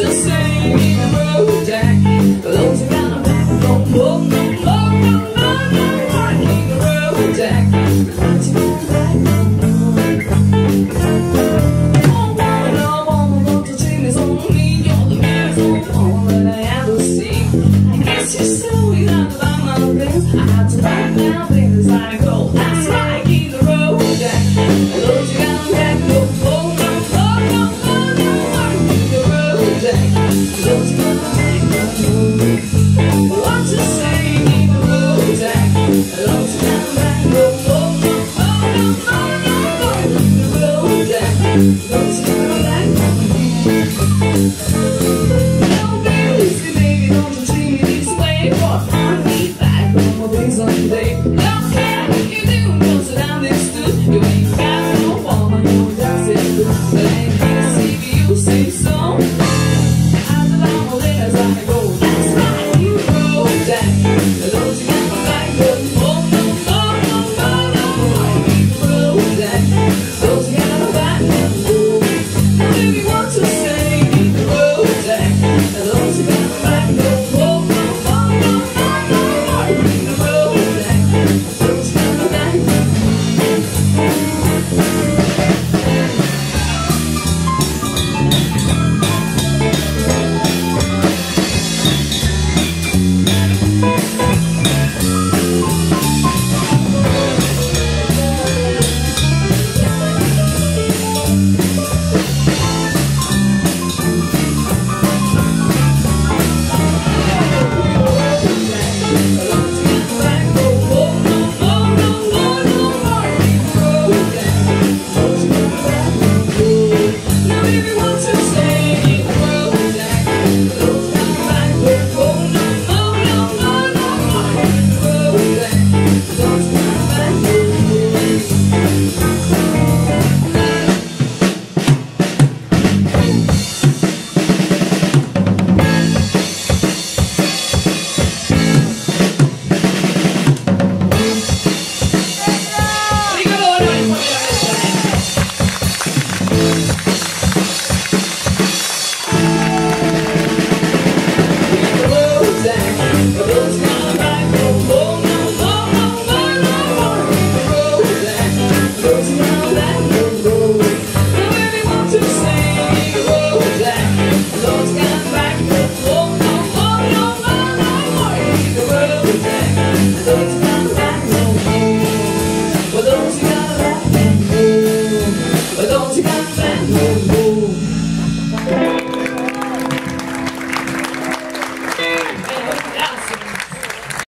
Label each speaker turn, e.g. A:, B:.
A: to say in the road, Jack. Those who got a back, no more, no more, no more, no more. In the road, Jack. Those who got a back, no more. Oh, woman, oh, woman, want to sing this on me. You're the beautiful woman that I ever see. I guess you're so young about my things. I had to write down things like gold. That's right, in the road, Jack. Those who got a back, no more, no more, no more, no more. In the road, Jack. Those who got a back, no more. What to say in the road, Jack. Those who got a back, no more, no more, no more, no more. In the road, Jack. Those who got a back, no more. No, baby, don't you treat me this way. But I need back on my things someday. Don't care what you do, don't sit down this stood. You ain't got no woman, you just it good. But ain't gonna see you say so. As the long as I go, that's right, you go, Jack. Those who got my back, no more, no more, no more, no more. You go, Jack. Those who got my back, no more. Now baby, what to say in the road, Jack. Those who got my back, no more, no more, no more, no more. In the road, Jack. Those who got my back, no now baby, what to say?